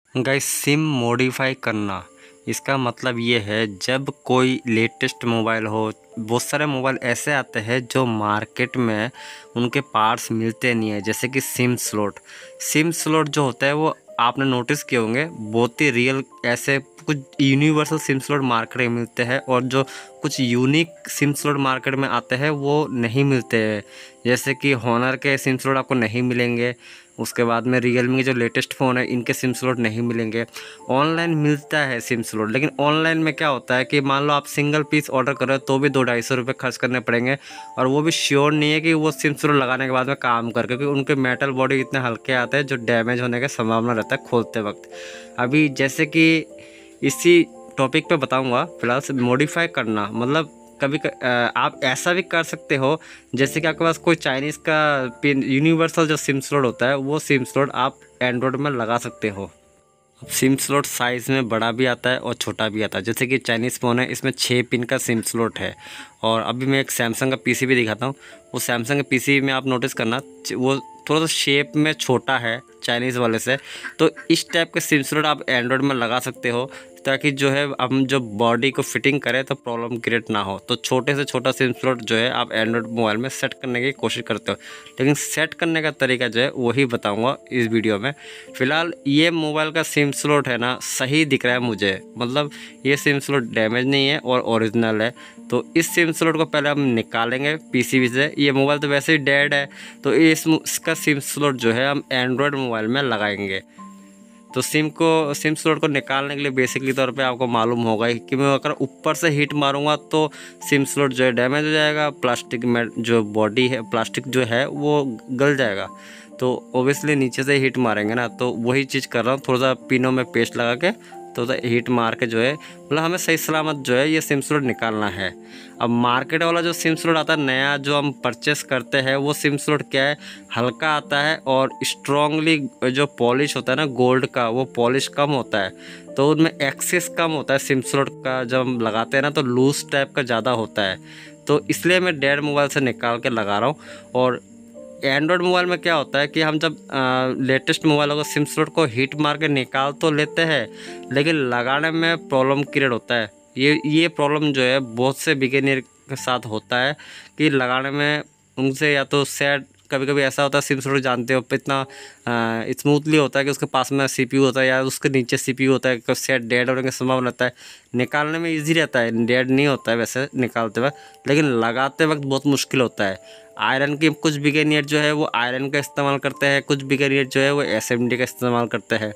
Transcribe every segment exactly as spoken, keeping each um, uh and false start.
Guys SIM modify करना, इसका मतलब ये है जब कोई लेटेस्ट मोबाइल हो। बहुत सारे मोबाइल ऐसे आते हैं जो मार्केट में उनके पार्ट्स मिलते नहीं है, जैसे कि सिम स्लॉट। सिम स्लॉट जो होता है वो आपने नोटिस किए होंगे, बहुत ही रियल ऐसे कुछ यूनिवर्सल सिम स्लॉट मार्केट में मिलते हैं, और जो कुछ यूनिक सिम स्लॉट मार्केट में आते हैं वो नहीं मिलते हैं। जैसे कि हॉनर के सिम स्लॉट आपको नहीं मिलेंगे, उसके बाद में रियलमी के जो लेटेस्ट फ़ोन है इनके सिम स्लॉट नहीं मिलेंगे। ऑनलाइन मिलता है सिम स्लॉट, लेकिन ऑनलाइन में क्या होता है कि मान लो आप सिंगल पीस ऑर्डर कर रहे हो तो भी दो ढाई सौ रुपये खर्च करने पड़ेंगे, और वो भी श्योर नहीं है कि वो सिम स्लॉट लगाने के बाद में काम कर, क्योंकि उनके मेटल बॉडी इतने हल्के आते हैं जो डैमेज होने की संभावना रहता है खोलते वक्त। अभी जैसे कि इसी टॉपिक पे बताऊंगा फिलहाल से मॉडिफाई करना, मतलब कभी क, आप ऐसा भी कर सकते हो जैसे कि आपके पास कोई चाइनीज़ का पिन यूनिवर्सल जो सिम स्लॉट होता है वो सिम स्लॉट आप एंड्रॉयड में लगा सकते हो। सिम स्लॉट साइज़ में बड़ा भी आता है और छोटा भी आता है। जैसे कि चाइनीज़ फ़ोन है, इसमें छः पिन का सिम स्लॉट है। और अभी मैं एक सैमसंग का पीसी भी दिखाता हूँ। वो सैमसंग के पीसी में आप नोटिस करना वो थोड़ा सा शेप में छोटा है चाइनीज़ वाले से। तो इस टाइप के सिम स्लॉट आप एंड्रॉयड में लगा सकते हो, ताकि जो है हम जो बॉडी को फिटिंग करें तो प्रॉब्लम क्रिएट ना हो। तो छोटे से छोटा सिम स्लॉट जो है आप एंड्रॉयड मोबाइल में सेट करने की कोशिश करते हो, लेकिन सेट करने का तरीका जो है वही बताऊंगा इस वीडियो में। फ़िलहाल ये मोबाइल का सिम स्लॉट है ना सही दिख रहा है मुझे, मतलब ये सिम स्लॉट डैमेज नहीं है और ओरिजिनल है। तो इस सिम स्लॉट को पहले हम निकालेंगे पीसीबी से। ये मोबाइल तो वैसे ही डेड है, तो इस इसका सिम स्लॉट जो है हम एंड्रॉयड मोबाइल में लगाएंगे। तो सिम को सिम स्लॉट को निकालने के लिए बेसिकली तौर पे आपको मालूम होगा कि मैं अगर ऊपर से हीट मारूंगा तो सिम स्लॉट जो है डैमेज हो जाएगा, प्लास्टिक में जो बॉडी है प्लास्टिक जो है वो गल जाएगा। तो ओबियसली नीचे से हीट मारेंगे ना, तो वही चीज़ कर रहा हूँ, थोड़ा सा पिनों में पेस्ट लगा के तो हीट मार के जो है मतलब हमें सही सलामत जो है ये सिम स्लॉट निकालना है। अब मार्केट वाला जो सिम स्लॉट आता है नया जो हम परचेस करते हैं वो सिम स्लॉट क्या है, हल्का आता है और स्ट्रांगली जो पॉलिश होता है ना गोल्ड का, वो पॉलिश कम होता है, तो उनमें एक्सेस कम होता है सिम स्लॉट का। जब हम लगाते हैं ना तो लूज टाइप का ज़्यादा होता है, तो इसलिए मैं डेड मोबाइल से निकाल के लगा रहा हूँ। और एंड्रॉयड मोबाइल में क्या होता है कि हम जब लेटेस्ट मोबाइलों को सिम स्लॉट को हीट मार के निकाल तो लेते हैं, लेकिन लगाने में प्रॉब्लम क्रिएट होता है। ये ये प्रॉब्लम जो है बहुत से बिगिनर के साथ होता है कि लगाने में उनसे या तो सेट, कभी कभी ऐसा होता है सिम स्लॉट जानते हो इतना स्मूथली होता है कि उसके पास में सीपीयू होता है या उसके नीचे सीपीयू होता है, सेट डेड होने की संभावना रहता है। निकालने में इजी रहता है, डेड नहीं होता है वैसे निकालते वक्त, लेकिन लगाते वक्त बहुत मुश्किल होता है। आयरन के कुछ बिगिनर जो है वो आयरन का इस्तेमाल करते हैं, कुछ बिगिनर जो है वो एसएमडी का इस्तेमाल करते हैं।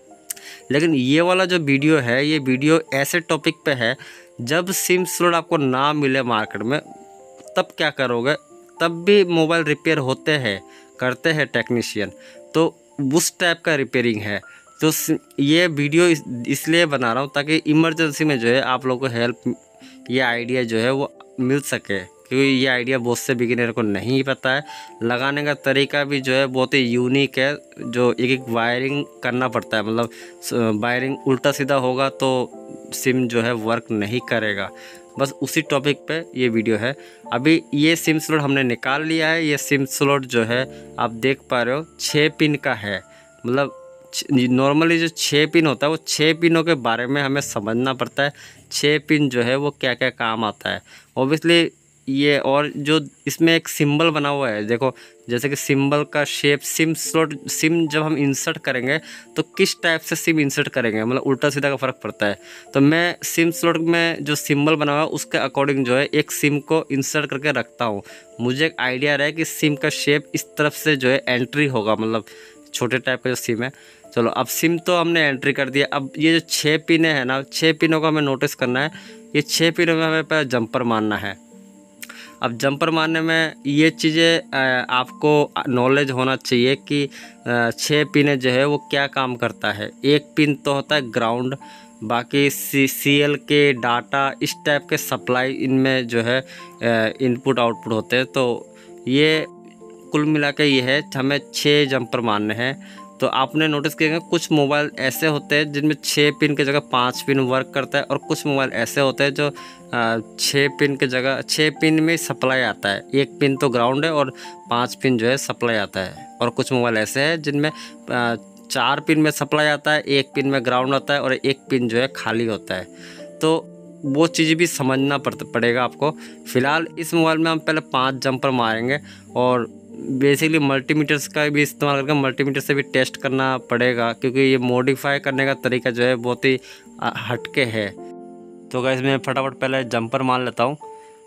लेकिन ये वाला जो वीडियो है ये वीडियो ऐसे टॉपिक पे है जब सिम स्लॉट आपको ना मिले मार्केट में, तब क्या करोगे। तब भी मोबाइल रिपेयर होते हैं, करते हैं टेक्नीशियन, तो उस टाइप का रिपेयरिंग है। तो ये वीडियो इस, इसलिए बना रहा हूँ ताकि इमरजेंसी में जो है आप लोगों को हेल्प, ये आइडिया जो है वो मिल सके, क्योंकि ये आइडिया बहुत से बिगिनर को नहीं पता है। लगाने का तरीका भी जो है बहुत ही यूनिक है, जो एक एक वायरिंग करना पड़ता है, मतलब वायरिंग उल्टा सीधा होगा तो सिम जो है वर्क नहीं करेगा। बस उसी टॉपिक पे ये वीडियो है। अभी ये सिम स्लॉट हमने निकाल लिया है। ये सिम स्लॉट जो है आप देख पा रहे हो छः पिन का है, मतलब नॉर्मली जो छः पिन होता है वो छः पिनों के बारे में हमें समझना पड़ता है। छः पिन जो है वो क्या क्या काम आता है ओबियसली ये। और जो इसमें एक सिंबल बना हुआ है देखो, जैसे कि सिंबल का शेप, सिम स्लॉट सिम जब हम इंसर्ट करेंगे तो किस टाइप से सिम इंसर्ट करेंगे, मतलब उल्टा सीधा का फ़र्क पड़ता है। तो मैं सिम स्लॉट में जो सिंबल बना हुआ है उसके अकॉर्डिंग जो है एक सिम को इंसर्ट करके रखता हूँ। मुझे एक आइडिया रहा है कि सिम का शेप इस तरफ से जो है एंट्री होगा, मतलब छोटे टाइप का जो सिम है। चलो अब सिम तो हमने एंट्री कर दिया। अब ये जो छः पिने हैं ना, छः पिनों को हमें नोटिस करना है। ये छः पिनों में हमें पहले जंपर मारना है। अब जंपर मारने में ये चीज़ें आपको नॉलेज होना चाहिए कि छः पिने जो है वो क्या काम करता है। एक पिन तो होता है ग्राउंड, बाकी सी सी एल के डाटा इस टाइप के सप्लाई इनमें जो है इनपुट आउटपुट होते हैं। तो ये कुल मिला के ये है, हमें छः जंपर मारने हैं। तो आपने नोटिस किया कुछ मोबाइल ऐसे होते हैं जिनमें छः पिन की जगह पाँच पिन वर्क करता है, और कुछ मोबाइल ऐसे होते हैं जो छः पिन की जगह छः पिन में सप्लाई आता है, एक पिन तो ग्राउंड है और पाँच पिन जो है सप्लाई आता है। और कुछ मोबाइल ऐसे हैं जिनमें चार पिन में सप्लाई आता है, एक पिन में ग्राउंड आता है और एक पिन जो है खाली होता है। तो वो चीज़ भी समझना पड़ेगा आपको। फ़िलहाल इस मोबाइल में हम पहले पाँच जंपर मारेंगे और बेसिकली मल्टीमीटर्स का भी इस्तेमाल करके मल्टीमीटर से भी टेस्ट करना पड़ेगा, क्योंकि ये मॉडिफाई करने का तरीका जो है बहुत ही हटके है। तो गाइस मैं फटाफट पहले जंपर मार लेता हूँ।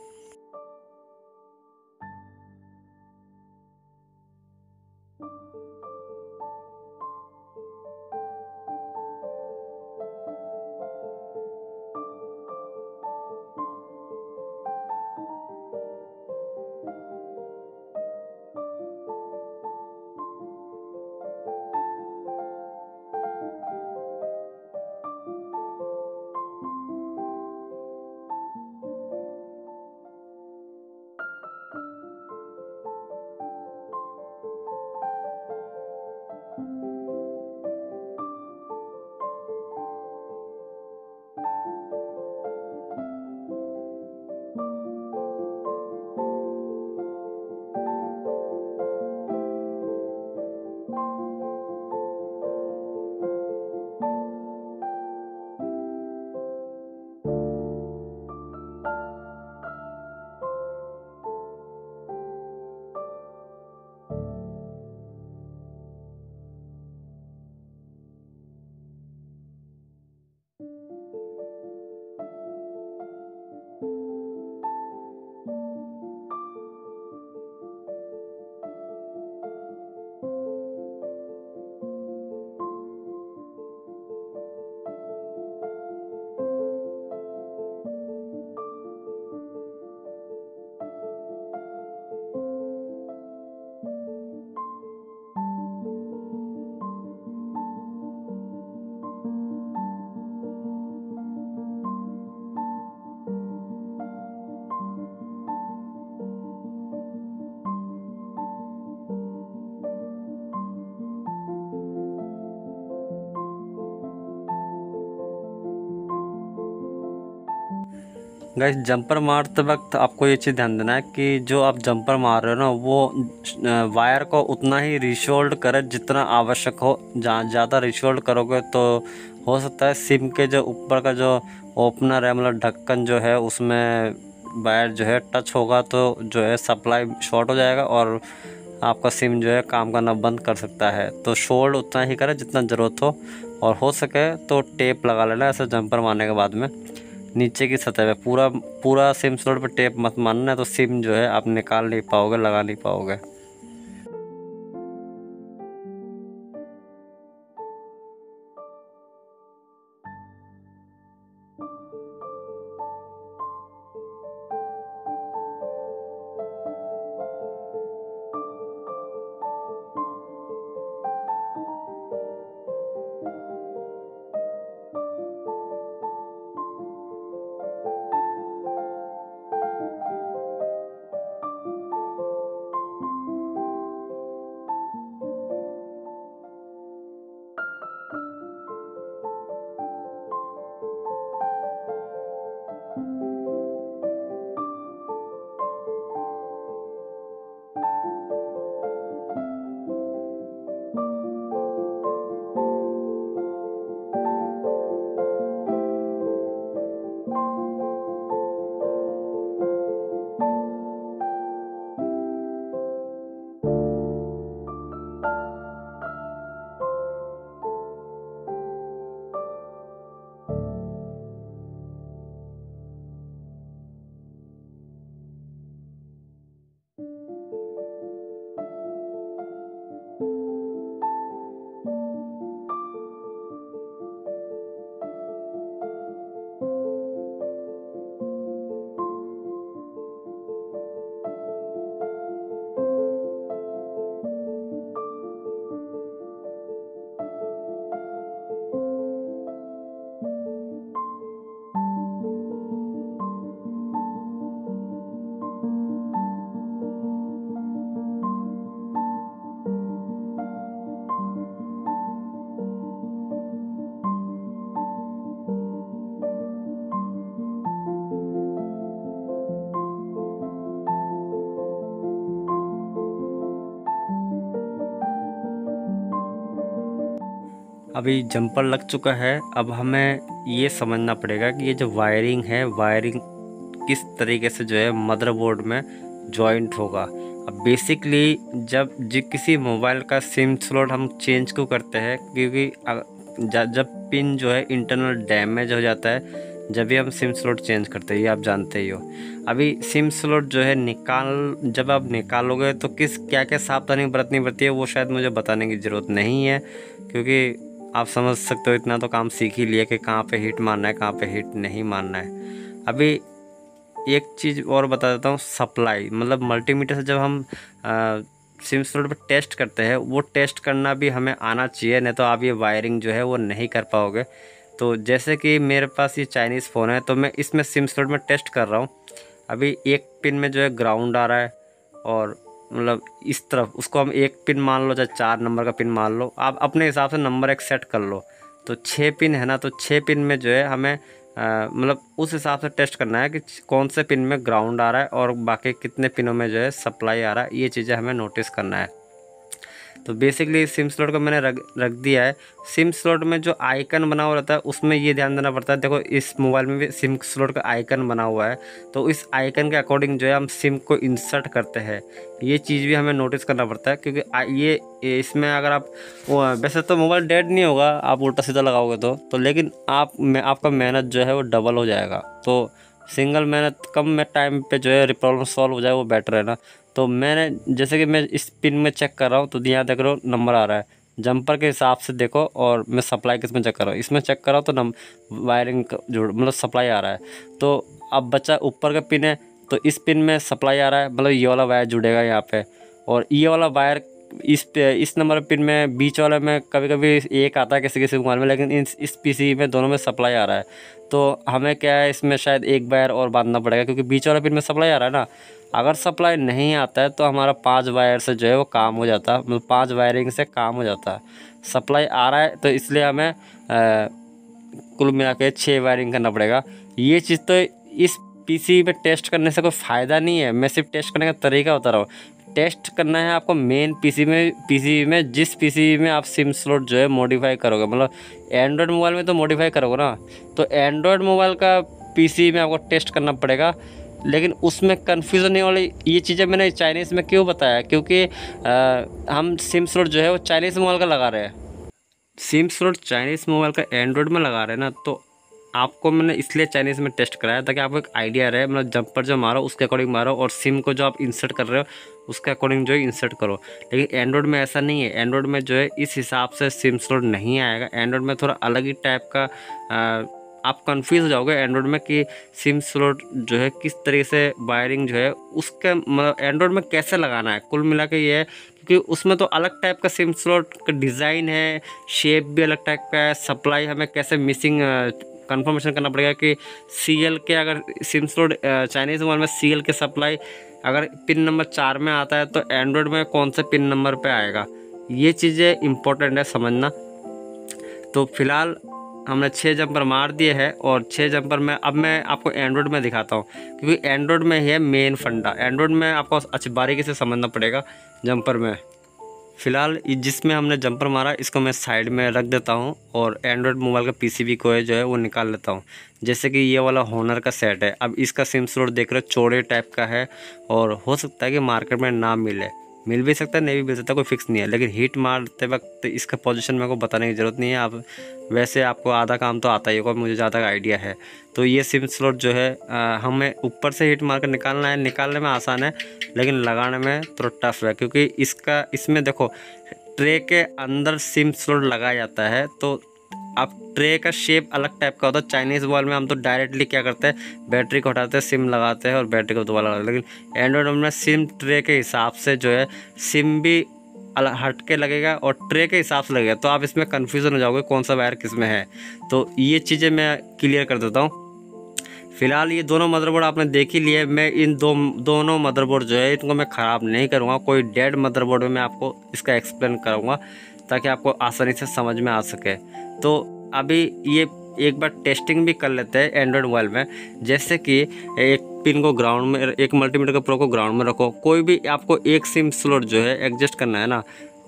गाइस जंपर मारते वक्त आपको ये चीज़ ध्यान देना है कि जो आप जंपर मार रहे हो ना, वो वायर को उतना ही रिशोल्ड करे जितना आवश्यक हो। जहाँ ज़्यादा रिशोल्ड करोगे तो हो सकता है सिम के जो ऊपर का जो ओपनर है, मतलब ढक्कन जो है, उसमें वायर जो है टच होगा तो जो है सप्लाई शॉर्ट हो जाएगा और आपका सिम जो है काम करना बंद कर सकता है। तो शोल्ड उतना ही करें जितना ज़रूरत हो, और हो सके तो टेप लगा लेना ऐसे जंपर मारने के बाद में नीचे की सतह पे। पूरा पूरा सिम स्लॉट पे टेप मत मारना, तो सिम जो है आप निकाल नहीं पाओगे, लगा नहीं पाओगे। अभी जंपर लग चुका है। अब हमें ये समझना पड़ेगा कि ये जो वायरिंग है, वायरिंग किस तरीके से जो है मदरबोर्ड में जॉइंट होगा। अब बेसिकली जब जी किसी मोबाइल का सिम स्लॉट हम चेंज क्यों करते हैं, क्योंकि जब पिन जो है इंटरनल डैमेज हो जाता है, जब भी हम सिम स्लॉट चेंज करते हैं, ये आप जानते ही हो। अभी सिम स्लॉट जो है निकाल जब आप निकालोगे तो किस क्या क्या सावधानी बरतनी पड़ती है वो शायद मुझे बताने की ज़रूरत नहीं है, क्योंकि आप समझ सकते हो इतना तो काम सीख ही लिया कि कहाँ पे हीट मारना है, कहाँ पे हीट नहीं मारना है। अभी एक चीज़ और बता देता हूँ, सप्लाई मतलब मल्टीमीटर से जब हम आ, सिम स्लॉट पर टेस्ट करते हैं, वो टेस्ट करना भी हमें आना चाहिए, नहीं तो आप ये वायरिंग जो है वो नहीं कर पाओगे। तो जैसे कि मेरे पास ये चाइनीज़ फ़ोन है, तो मैं इसमें सिम स्लॉट में टेस्ट कर रहा हूँ। अभी एक पिन में जो है ग्राउंड आ रहा है, और मतलब इस तरफ उसको हम एक पिन मान लो, चाहे चार नंबर का पिन मान लो, आप अपने हिसाब से नंबर एक सेट कर लो। तो छः पिन है ना, तो छः पिन में जो है हमें मतलब उस हिसाब से टेस्ट करना है कि कौन से पिन में ग्राउंड आ रहा है और बाकी कितने पिनों में जो है सप्लाई आ रहा है। ये चीज़ें हमें नोटिस करना है। तो बेसिकली सिम स्लॉट को मैंने रख रख दिया है। सिम स्लॉट में जो आइकन बना हुआ रहता है उसमें ये ध्यान देना पड़ता है। देखो इस मोबाइल में भी सिम स्लॉट का आइकन बना हुआ है, तो इस आइकन के अकॉर्डिंग जो है हम सिम को इंसर्ट करते हैं। ये चीज़ भी हमें नोटिस करना पड़ता है, क्योंकि ये इसमें अगर आप वैसे तो मोबाइल डेड नहीं होगा आप उल्टा सीधा लगाओगे तो तो लेकिन आप में आपका मेहनत जो है वो डबल हो जाएगा। तो सिंगल मेहनत कम में टाइम पे जो है प्रॉब्लम सॉल्व हो जाए वो बेटर है ना। तो मैंने जैसे कि मैं इस पिन में चेक कर रहा हूँ, तो यहाँ देख रहा हूँ नंबर आ रहा है जंपर के हिसाब से देखो, और मैं सप्लाई किस में चेक कर रहा हूँ, इसमें चेक कर रहा हूँ तो नम वायरिंग जो मतलब सप्लाई आ रहा है। तो अब बच्चा ऊपर का पिन है, तो इस पिन में सप्लाई आ रहा है, मतलब ये वाला वायर जुड़ेगा यहाँ पे, और ये वाला वायर इस पे इस नंबर पिन में बीच वाले में कभी कभी एक आता है किसी किसी मोबाइल में, लेकिन इस इस पीसी में दोनों में सप्लाई आ रहा है। तो हमें क्या है इसमें शायद एक वायर और बांधना पड़ेगा, क्योंकि बीच वाले पिन में सप्लाई आ रहा है ना। अगर सप्लाई नहीं आता है तो हमारा पांच वायर से जो है वो काम हो जाता है, मतलब पांच वायरिंग से काम हो जाता है। सप्लाई आ रहा है तो इसलिए हमें आ, कुल मिला के छः वायरिंग करना पड़ेगा। ये चीज़ तो इस पीसी पे टेस्ट करने से कोई फ़ायदा नहीं है, मैं सिर्फ टेस्ट करने का तरीका बता रहा हूँ। टेस्ट करना है आपको मेन पीसी में पीसी में जिस पीसी में आप सिम स्लॉट जो है मॉडिफाई करोगे, मतलब एंड्रॉयड मोबाइल में तो मॉडिफाई करोगे ना, तो एंड्रॉयड मोबाइल का पीसी में आपको टेस्ट करना पड़ेगा। लेकिन उसमें कन्फ्यूज़न नहीं वाली ये चीज़ें मैंने चाइनीज़ में क्यों बताया, क्योंकि आ, हम सिम स्लॉट जो है वो चाइनीज़ मोबाइल का लगा रहे हैं। सिम स्लॉट चाइनीज़ मोबाइल का एंड्रॉयड में लगा रहे हैं ना, तो आपको मैंने इसलिए चाइनीज़ में टेस्ट कराया ताकि आपको एक आइडिया रहे, मतलब जंपर जो मारो उसके अकॉर्डिंग मारो, और सिम को जो आप इंसर्ट कर रहे हो उसके अकॉर्डिंग जो है इंसर्ट करो। लेकिन एंड्रॉयड में ऐसा नहीं है, एंड्रॉयड में जो है इस हिसाब से सिम स्लॉट नहीं आएगा। एंड्रॉयड में थोड़ा अलग ही टाइप का आ, आप कंफ्यूज हो जाओगे एंड्रॉयड में कि सिम स्लॉट जो है किस तरीके से वायरिंग जो है उसके मतलब एंड्रॉयड में कैसे लगाना है। कुल मिला के ये है, क्योंकि उसमें तो अलग टाइप का सिम स्लॉट का डिज़ाइन है, शेप भी अलग टाइप का है, सप्लाई हमें कैसे मिसिंग कंफर्मेशन करना पड़ेगा कि सीएल के अगर सिम स्लॉट चाइनीज़ मोबाइल में सीएल के सप्लाई अगर पिन नंबर चार में आता है तो एंड्रॉयड में कौन से पिन नंबर पे आएगा। ये चीज़ें इम्पोर्टेंट है समझना। तो फिलहाल हमने छः जंपर मार दिए हैं, और छः जंपर में अब मैं आपको एंड्रॉयड में दिखाता हूँ, क्योंकि एंड्रॉयड में है मेन फंडा। एंड्रॉयड में आपको अच्छी बारीकी से समझना पड़ेगा जंपर में। फ़िलहाल जिसमें हमने जंपर मारा इसको मैं साइड में रख देता हूँ, और एंड्रॉयड मोबाइल का पीसीबी को है जो है वो निकाल लेता हूँ। जैसे कि ये वाला होनर का सेट है, अब इसका सिम स्लॉट देख रहे हो चौड़े टाइप का है, और हो सकता है कि मार्केट में ना मिले, मिल भी सकता है नहीं भी मिल सकता, कोई फिक्स नहीं है। लेकिन हीट मारते वक्त इसका पोजीशन मेरे को बताने की ज़रूरत नहीं है, आप वैसे आपको आधा काम तो आता ही होगा, मुझे ज़्यादा आइडिया है। तो ये सिम स्लॉट जो है आ, हमें ऊपर से हीट मार कर निकालना है। निकालने में आसान है लेकिन लगाने में थोड़ा टफ है, क्योंकि इसका इसमें देखो ट्रे के अंदर सिम स्लॉट लगाया जाता है, तो अब ट्रे का शेप अलग टाइप का होता है। चाइनीज़ मोबाइल में हम तो डायरेक्टली क्या करते हैं, बैटरी को हटाते हैं, सिम लगाते हैं और बैटरी को दोबारा लगाते हैं। लेकिन एंड्रॉयड में सिम ट्रे के हिसाब से जो है सिम भी अलग हट के लगेगा और ट्रे के हिसाब से लगेगा, तो आप इसमें कन्फ्यूज़न हो जाओगे कौन सा वायर किस में है। तो ये चीज़ें मैं क्लियर कर देता हूँ। फिलहाल ये दोनों मदरबोर्ड आपने देख ही लिए। मैं इन दो दोनों मदरबोर्ड जो है इनको मैं ख़राब नहीं करूँगा, कोई डेड मदरबोर्ड में मैं आपको इसका एक्सप्लेन करूँगा ताकि आपको आसानी से समझ में आ सके। तो अभी ये एक बार टेस्टिंग भी कर लेते हैं एंड्रॉयड मोबाइल में। जैसे कि एक पिन को ग्राउंड में, एक मल्टीमीटर का प्रो को ग्राउंड में रखो, कोई भी आपको एक सिम स्लॉट जो है एडजस्ट करना है ना,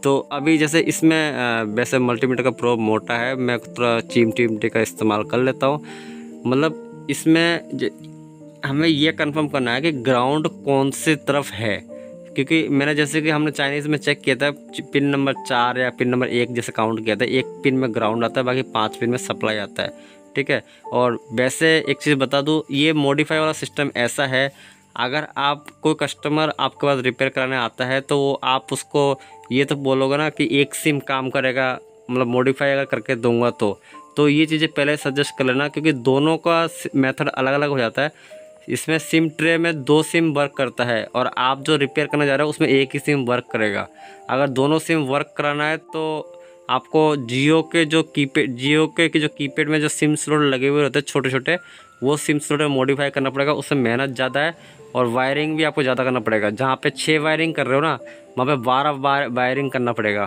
तो अभी जैसे इसमें अ, वैसे मल्टीमीटर का प्रोब मोटा है, मैं थोड़ा चिमटी विमटी का इस्तेमाल कर लेता हूँ। मतलब इसमें ज- हमें ये कंफर्म करना है कि ग्राउंड कौन सी तरफ है, क्योंकि मैंने जैसे कि हमने चाइनीज़ में चेक किया था, पिन नंबर चार या पिन नंबर एक जैसे काउंट किया था, एक पिन में ग्राउंड आता है, बाकी पांच पिन में सप्लाई आता है, ठीक है। और वैसे एक चीज़ बता दूँ, ये मॉडिफाई वाला सिस्टम ऐसा है, अगर आप कोई कस्टमर आपके पास रिपेयर कराने आता है तो वो आप उसको ये तो बोलोगे ना कि एक सिम काम करेगा, मतलब मॉडिफाई अगर करके दूंगा तो तो ये चीज़ें पहले सजेस्ट कर लेना, क्योंकि दोनों का मेथड अलग अलग हो जाता है। इसमें सिम ट्रे में दो सिम वर्क करता है और आप जो रिपेयर करने जा रहे हो उसमें एक ही सिम वर्क करेगा। अगर दोनों सिम वर्क कराना है तो आपको जियो के जो कीपैड जियो के, के जो कीपैड में जो सिम स्लॉट लगे हुए होते हैं छोटे छोटे, वो सिम स्लॉट में मॉडिफाई करना पड़ेगा। उसमें मेहनत ज़्यादा है और वायरिंग भी आपको ज़्यादा करना पड़ेगा। जहाँ पे छः वायरिंग कर रहे हो ना, वहाँ पे बारह वायरिंग करना पड़ेगा।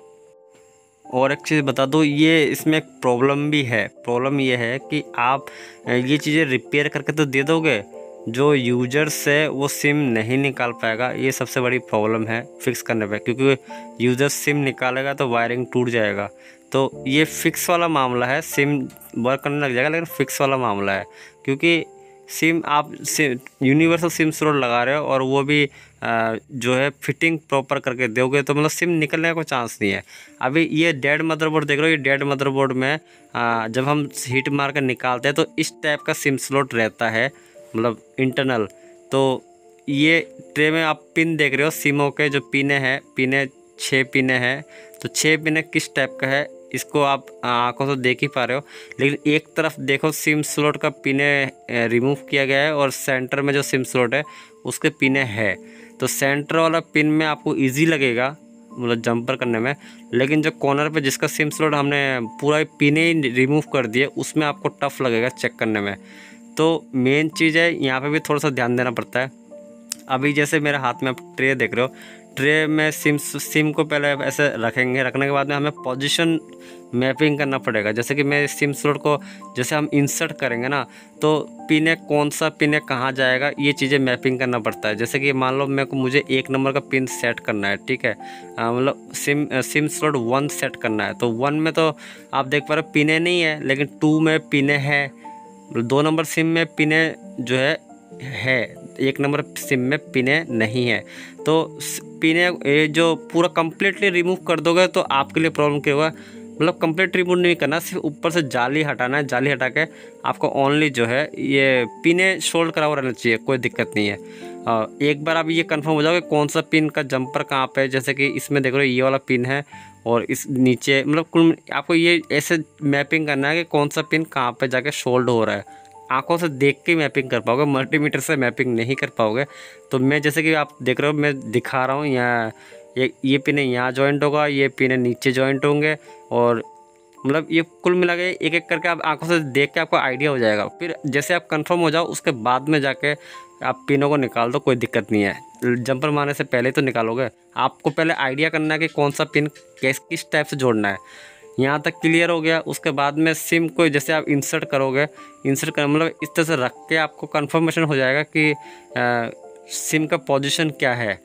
और एक चीज़ बता दूँ, ये इसमें एक प्रॉब्लम भी है। प्रॉब्लम ये है कि आप ये चीज़ें रिपेयर करके तो दे दोगे, जो यूजर्स है वो सिम नहीं निकाल पाएगा। ये सबसे बड़ी प्रॉब्लम है फिक्स करने पे, क्योंकि यूज़र सिम निकालेगा तो वायरिंग टूट जाएगा। तो ये फिक्स वाला मामला है, सिम वर्क करने लग जाएगा लेकिन फिक्स वाला मामला है, क्योंकि सिम आप सिम यूनिवर्सल सिम स्लॉट लगा रहे हो और वो भी आ, जो है फिटिंग प्रॉपर करके दोगे तो मतलब सिम निकलने का कोई चांस नहीं है। अभी ये डेड मदरबोर्ड देख रहे हो, ये डेड मदरबोर्ड में आ, जब हम हीट मार कर निकालते हैं तो इस टाइप का सिम स्लॉट रहता है, मतलब इंटरनल। तो ये ट्रे में आप पिन देख रहे हो, सिमों के जो पिने हैं, पिने छः पिने हैं, तो छः पिने किस टाइप का है इसको आप आंखों से देख ही पा रहे हो। लेकिन एक तरफ देखो सिम स्लॉट का पिने रिमूव किया गया है और सेंटर में जो सिम स्लॉट है उसके पिने है। तो सेंटर वाला पिन में आपको इजी लगेगा मतलब जंपर करने में, लेकिन जो कॉर्नर पे जिसका सिम स्लॉट हमने पूरा पिने ही रिमूव कर दिए उसमें आपको टफ लगेगा चेक करने में। तो मेन चीज़ है यहाँ पे भी थोड़ा सा ध्यान देना पड़ता है। अभी जैसे मेरे हाथ में आप ट्रे देख रहे हो, ट्रे में सिम सिम को पहले ऐसे रखेंगे, रखने के बाद में हमें पोजीशन मैपिंग करना पड़ेगा। जैसे कि मैं सिम स्लॉट को जैसे हम इंसर्ट करेंगे ना, तो पिन कौन सा पिन कहाँ जाएगा ये चीज़ें मैपिंग करना पड़ता है। जैसे कि मान लो मेरे को मुझे एक नंबर का पिन सेट करना है, ठीक है, मतलब sim sim slot one set करना है, तो वन में तो आप देख पा रहे हो पिने नहीं है, लेकिन टू में पिने है, दो नंबर सिम में पिने जो है है एक नंबर सिम में पिने नहीं है। तो पिने ये जो पूरा कंप्लीटली रिमूव कर दोगे तो आपके लिए प्रॉब्लम क्या होगा, मतलब कंप्लीट रिमूव नहीं करना, सिर्फ ऊपर से जाली हटाना है। जाली हटा के आपको ओनली जो है ये पिने शोल्ड करा हुआ रहना चाहिए, कोई दिक्कत नहीं है। और एक बार आप ये कंफर्म हो जाओगे कौन सा पिन का जंपर कहाँ पे है, जैसे कि इसमें देख रहे हो ये वाला पिन है और इस नीचे, मतलब कुल आपको ये ऐसे मैपिंग करना है कि कौन सा पिन कहाँ पे जाके शोल्ड हो रहा है। आंखों से देख के मैपिंग कर पाओगे, मल्टीमीटर से मैपिंग नहीं कर पाओगे। तो मैं जैसे कि आप देख रहे हो मैं दिखा रहा हूँ, यहाँ ये ये पिन यहाँ जॉइंट होगा, ये पिन नीचे जॉइंट होंगे, और मतलब ये कुल मिला के एक एक करके आप आंखों से देख के आपको आइडिया हो जाएगा। फिर जैसे आप कंफर्म हो जाओ उसके बाद में जाके आप पिनों को निकाल दो, कोई दिक्कत नहीं है। जंपर मारने से पहले तो निकालोगे, आपको पहले आइडिया करना है कि कौन सा पिन किस किस टाइप से जोड़ना है। यहाँ तक क्लियर हो गया। उसके बाद में सिम को जैसे आप इंसर्ट करोगे, इंसर्ट कर मतलब इस तरह से रख के आपको कंफर्मेशन हो जाएगा कि आ, सिम का पोजीशन क्या है।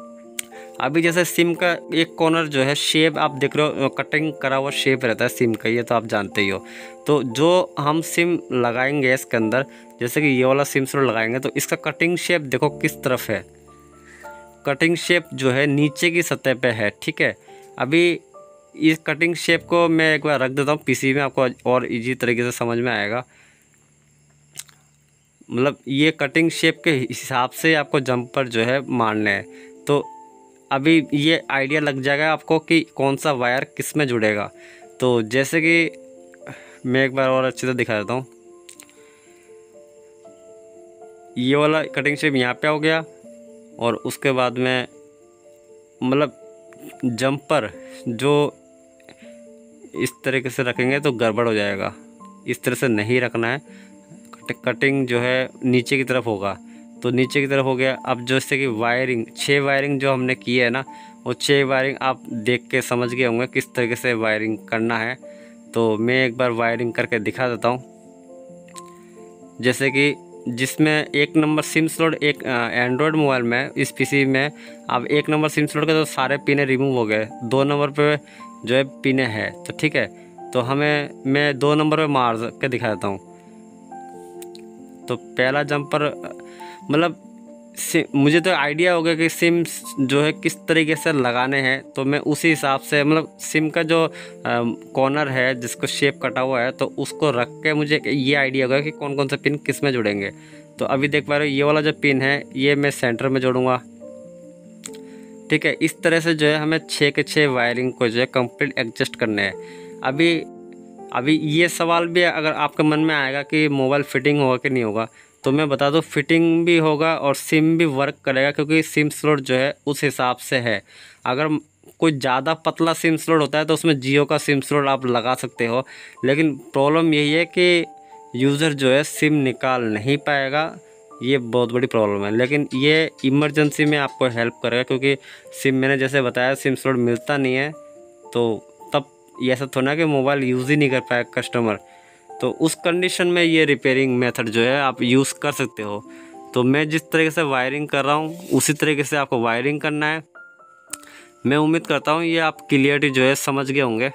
अभी जैसे सिम का एक कॉर्नर जो है शेप आप देख रहे हो, कटिंग करा हुआ शेप रहता है सिम का, ये तो आप जानते ही हो। तो जो हम सिम लगाएंगे इसके अंदर, जैसे कि ये वाला सिम स्लॉट लगाएंगे तो इसका कटिंग शेप देखो किस तरफ है। कटिंग शेप जो है नीचे की सतह पे है, ठीक है। अभी इस कटिंग शेप को मैं एक बार रख देता हूँ पीसी में, आपको और इजी तरीके से समझ में आएगा। मतलब ये कटिंग शेप के हिसाब से आपको जंपर जो है मारने हैं। तो अभी ये आइडिया लग जाएगा आपको कि कौन सा वायर किस में जुड़ेगा। तो जैसे कि मैं एक बार और अच्छे से दिखा देता हूँ, ये वाला कटिंग शेप यहाँ पे हो गया और उसके बाद में मतलब जंपर जो इस तरीके से रखेंगे तो गड़बड़ हो जाएगा। इस तरह से नहीं रखना है, कटिंग जो है नीचे की तरफ होगा, तो नीचे की तरफ हो गया। अब जैसे कि वायरिंग, छः वायरिंग जो हमने की है ना, वो छः वायरिंग आप देख के समझ गए होंगे किस तरीके से वायरिंग करना है। तो मैं एक बार वायरिंग करके दिखा देता हूँ। जैसे कि जिसमें एक नंबर सिम स्लॉट एक एंड्रॉयड मोबाइल में, इस पीसी में अब एक नंबर सिम स्लॉट के तो सारे पिने रिमूव हो गए, दो नंबर पे जो है पिने है। तो ठीक है, तो हमें मैं दो नंबर पे मार के दिखा देता हूँ। तो पहला जंपर मतलब मुझे तो आइडिया हो गया कि सिम जो है किस तरीके से लगाने हैं, तो मैं उसी हिसाब से मतलब सिम का जो कॉर्नर है जिसको शेप कटा हुआ है तो उसको रख के मुझे ये आइडिया होगा कि कौन कौन से पिन किस में जुड़ेंगे। तो अभी देख पा रहे हो ये वाला जो पिन है ये मैं सेंटर में जोड़ूंगा। ठीक है, इस तरह से जो है हमें छः के छः वायरिंग को जो है कंप्लीट एडजस्ट करने हैं। अभी अभी ये सवाल भी अगर आपके मन में आएगा कि मोबाइल फिटिंग होगा कि नहीं होगा, तो मैं बता दूं फिटिंग भी होगा और सिम भी वर्क करेगा, क्योंकि सिम स्लॉट जो है उस हिसाब से है। अगर कोई ज़्यादा पतला सिम स्लॉट होता है तो उसमें जियो का सिम स्लॉट आप लगा सकते हो, लेकिन प्रॉब्लम यही है कि यूज़र जो है सिम निकाल नहीं पाएगा, ये बहुत बड़ी प्रॉब्लम है। लेकिन ये इमरजेंसी में आपको हेल्प करेगा, क्योंकि सिम मैंने जैसे बताया सिम स्लॉट मिलता नहीं है, तो तब ये ऐसा थोड़ा ना कि मोबाइल यूज़ ही नहीं कर पाया कस्टमर, तो उस कंडीशन में ये रिपेयरिंग मेथड जो है आप यूज़ कर सकते हो। तो मैं जिस तरीके से वायरिंग कर रहा हूँ उसी तरीके से आपको वायरिंग करना है। मैं उम्मीद करता हूँ ये आप क्लियरिटी जो है समझ गए होंगे।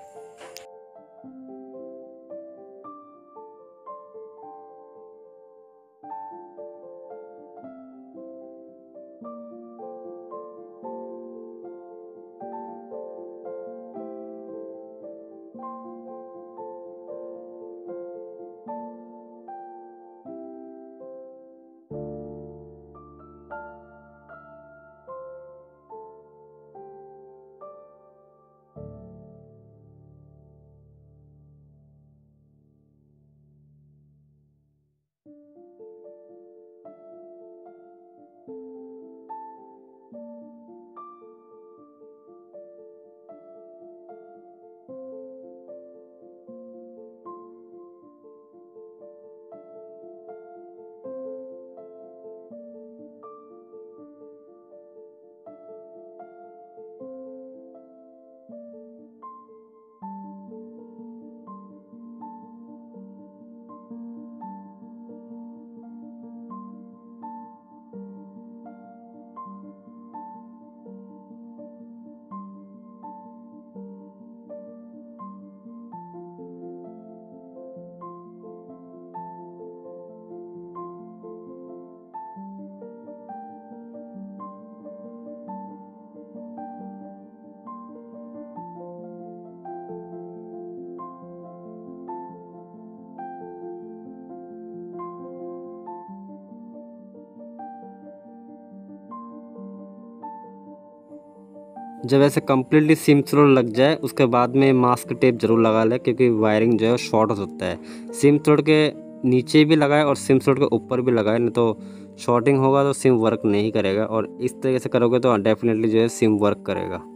जब ऐसे कम्प्लीटली सिम स्लॉट लग जाए उसके बाद में मास्क टेप ज़रूर लगा ले, क्योंकि वायरिंग जो है शॉर्ट हो सकता है। सिम स्लॉट के नीचे भी लगाए और सिम स्लॉट के ऊपर भी लगाए, नहीं तो शॉर्टिंग होगा तो सिम वर्क नहीं करेगा, और इस तरीके से करोगे तो डेफिनेटली जो है सिम वर्क करेगा।